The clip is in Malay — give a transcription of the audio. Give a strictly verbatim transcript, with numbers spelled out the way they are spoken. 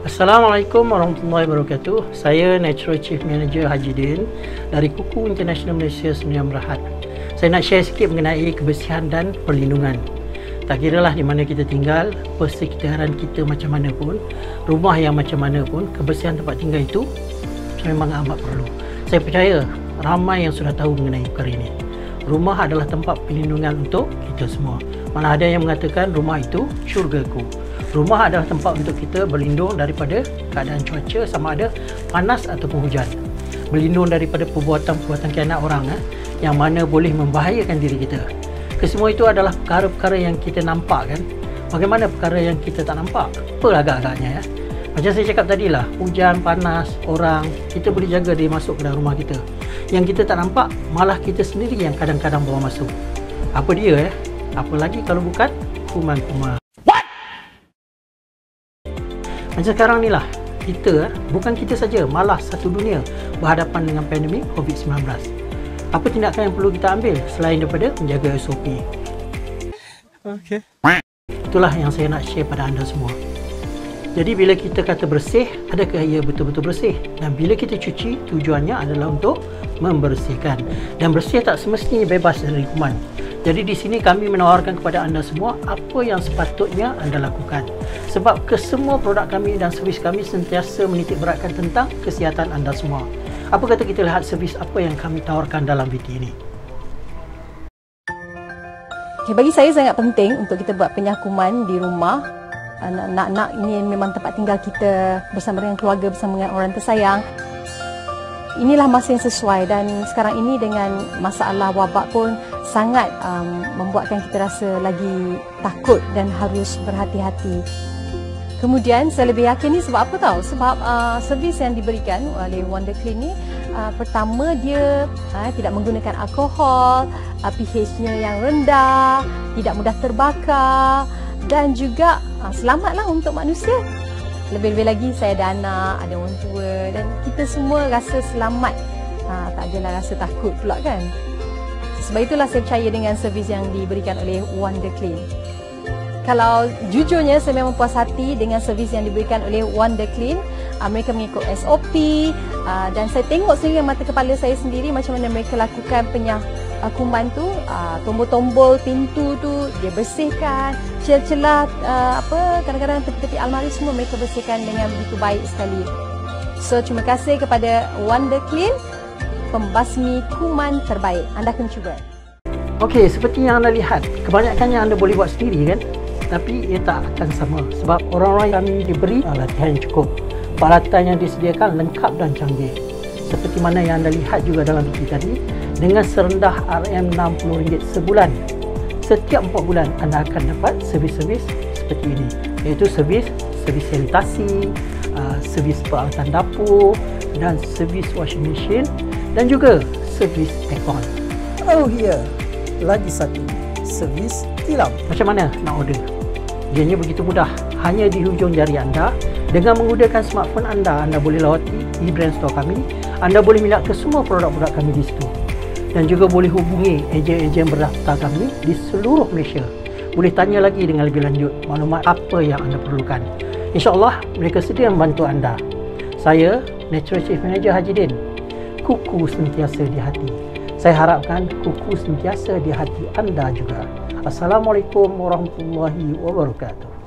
Assalamualaikum warahmatullahi wabarakatuh. Saya Natural Chief Manager Haji Din dari Kuku International Malaysia Sdn Bhd. Saya nak share sikit mengenai kebersihan dan perlindungan. Tak kiralah di mana kita tinggal, persekitaran kita macam mana pun, rumah yang macam mana pun, kebersihan tempat tinggal itu memang amat perlu. Saya percaya ramai yang sudah tahu mengenai perkara ini. Rumah adalah tempat perlindungan untuk kita semua. Mana ada yang mengatakan rumah itu syurgaku. Rumah adalah tempat untuk kita berlindung daripada keadaan cuaca, sama ada panas ataupun hujan. Berlindung daripada perbuatan-perbuatan khianat orang eh, yang mana boleh membahayakan diri kita. Kesemua itu adalah perkara-perkara yang kita nampak kan. Bagaimana perkara yang kita tak nampak? Apa agak-agaknya ya? Macam saya cakap tadilah, hujan, panas, orang, kita boleh jaga dia masuk ke dalam rumah kita. Yang kita tak nampak, malah kita sendiri yang kadang-kadang bawa masuk. Apa dia ya? Apa lagi kalau bukan kuman-kuman. Macam sekarang ni lah, kita, bukan kita saja, malah satu dunia berhadapan dengan pandemik COVID sembilan belas. Apa tindakan yang perlu kita ambil selain daripada menjaga S O P? Okay. Itulah yang saya nak share pada anda semua. Jadi bila kita kata bersih, adakah ia betul-betul bersih? Dan bila kita cuci, tujuannya adalah untuk membersihkan. Dan bersih tak semestinya bebas dari kuman. Jadi di sini kami menawarkan kepada anda semua apa yang sepatutnya anda lakukan. Sebab kesemua produk kami dan servis kami sentiasa menitik beratkan tentang kesihatan anda semua. Apa kata kita lihat servis apa yang kami tawarkan dalam video ini? Okay, bagi saya sangat penting untuk kita buat penyakuman di rumah. Anak-anak ini memang tempat tinggal kita bersama dengan keluarga, bersama dengan orang tersayang. Inilah masa yang sesuai, dan sekarang ini dengan masalah wabak pun sangat um, membuatkan kita rasa lagi takut dan harus berhati-hati. Kemudian saya lebih yakin ni sebab apa tahu? Sebab uh, servis yang diberikan oleh Wonder Clean ni, uh, pertama dia uh, tidak menggunakan alkohol, uh, pH-nya yang rendah, tidak mudah terbakar, dan juga uh, selamatlah untuk manusia. Lebih-lebih lagi saya ada anak, ada orang tua, dan kita semua rasa selamat. Ha, tak adalah rasa takut pula kan. Sebab itulah saya percaya dengan servis yang diberikan oleh Wonder Clean. Kalau jujurnya saya memang puas hati dengan servis yang diberikan oleh Wonder Clean. Uh, mereka mengikut S O P, uh, dan saya tengok sendiri mata kepala saya sendiri macam mana mereka lakukan penyakuman tu. Uh, tombol-tombol pintu tu dia bersihkan, celah-celah uh, apa kadang-kadang tepi-tepi almari semua mereka bersihkan dengan begitu baik sekali. So terima kasih kepada Wonder Clean, pembasmi kuman terbaik. Anda kena cuba. Okey, seperti yang anda lihat, kebanyakannya anda boleh buat sendiri kan, tapi ia tak akan sama sebab orang-orang yang diberi latihan yang cukup. Peralatan yang disediakan lengkap dan canggih. Seperti mana yang anda lihat juga dalam video tadi, dengan serendah R M enam puluh ringgit sebulan. Setiap empat bulan anda akan dapat servis-servis seperti ini, iaitu servis servis sanitasi, uh, servis peralatan dapur, dan servis washing machine, dan juga servis aircon. Oh ya, yeah. Lagi satu, servis tilam. Macam mana nak order? Ianya begitu mudah, hanya di hujung jari anda. Dengan menggunakan smartphone anda, anda boleh lawati e-brand store kami. Anda boleh melihat ke semua produk-produk kami di situ. Dan juga boleh hubungi ejen-ejen berdaftar kami di seluruh Malaysia. Boleh tanya lagi dengan lebih lanjut maklumat apa yang anda perlukan. InsyaAllah mereka sedia membantu anda. Saya, Natural Chief Manager Haji Din. Kuku sentiasa di hati. Saya harapkan kuku sentiasa di hati anda juga. Assalamualaikum warahmatullahi wabarakatuh.